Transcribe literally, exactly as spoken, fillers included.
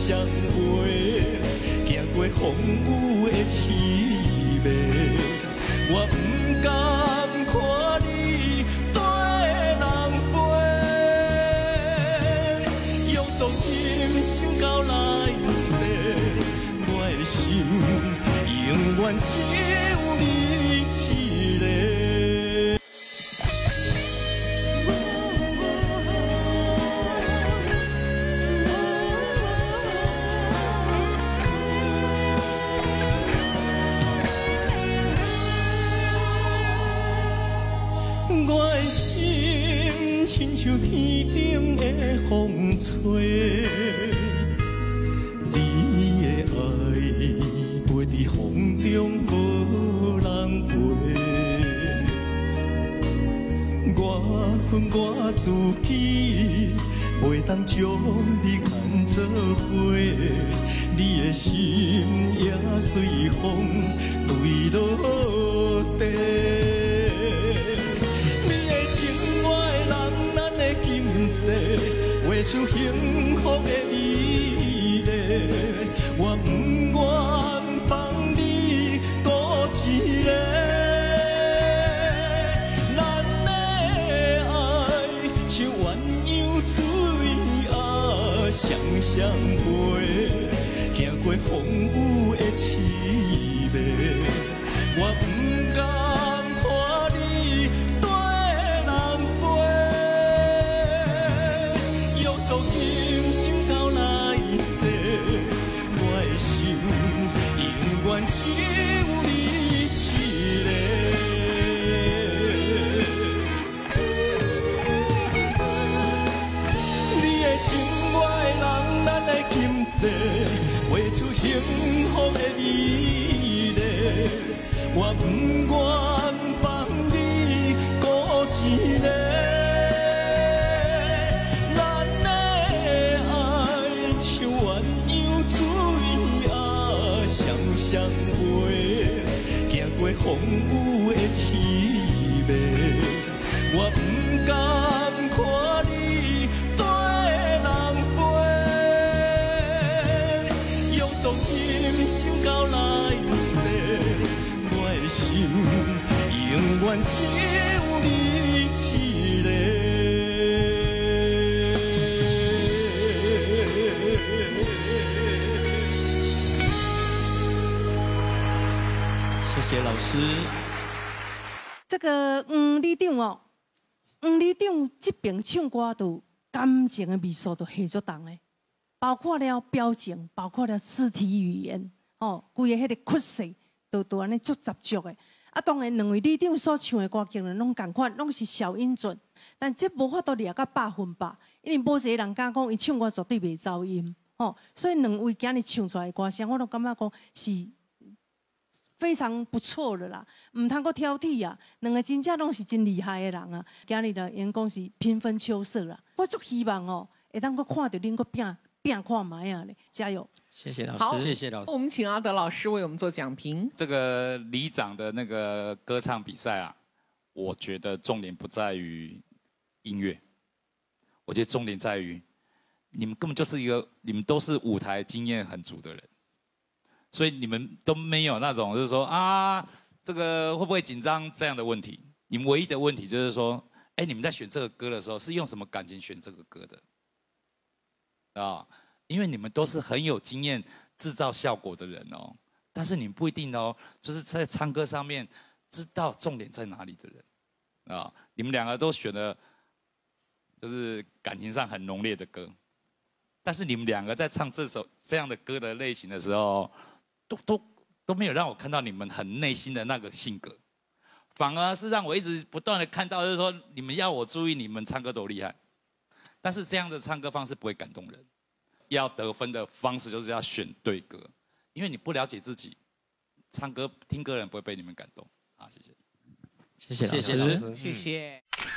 相陪，行过风雨的凄迷，我不敢看你跟人陪，用当今心到来世，我的心永远只有你一个。 我的心亲像天顶的风吹，你的爱飞在风中无人陪。我恨我自己，袂当将你牵做伙，你的心也随风坠落地。 画出幸福的美丽，我不愿放你孤一个。咱的爱像鸳鸯水啊，双双陪，行过风雨的凄迷，我不敢。 只有你一个，你的情我的人，咱的今世画出幸福的美丽，我不愿放你孤一个。咱的爱像鸳鸯水啊，双双。 过风雨的凄迷，我不敢看你跟人陪，用当今心到来世，我的心永远只有你一个。 谢谢老师。 这个黄里长哦，黄里长这边唱歌都感情的味素都下足重的，包括了表情，包括了肢体语言，哦，规个迄个曲势都都安尼足十足的。啊，当然两位里长所唱的歌，竟然拢同款，拢是小音准，但这无法度掠到百分百，因为无一个人敢讲伊唱歌绝对袂走音，哦，所以两位今日唱出来的歌声，我都感觉讲是。 非常不错的啦，唔通阁挑剔啊！两个真正拢是真厉害的人啊！今日的员工是平分秋色啦，我足希望哦，会当阁看到恁阁拼拼看卖啊咧，加油！ 谢谢老好， 师，谢谢老师。 我们请阿德老师为我们做讲评。 这个里长的那个歌唱比赛啊，我觉得重点不在于音乐，我觉得重点在于你们根本就是一个，你们都是舞台经验很足的人。 所以你们都没有那种就是说啊，这个会不会紧张这样的问题？你们唯一的问题就是说，哎，你们在选这个歌的时候是用什么感情选这个歌的？啊，因为你们都是很有经验制造效果的人哦，但是你们不一定哦，就是在唱歌上面知道重点在哪里的人啊。你们两个都选了，就是感情上很浓烈的歌，但是你们两个在唱这首这样的歌的类型的时候。 都都都没有让我看到你们很内心的那个性格，反而是让我一直不断的看到，就是说你们要我注意你们唱歌多厉害，但是这样的唱歌方式不会感动人。要得分的方式就是要选对歌，因为你不了解自己，唱歌听歌人不会被你们感动。好，谢谢， 谢谢老师， 谢谢。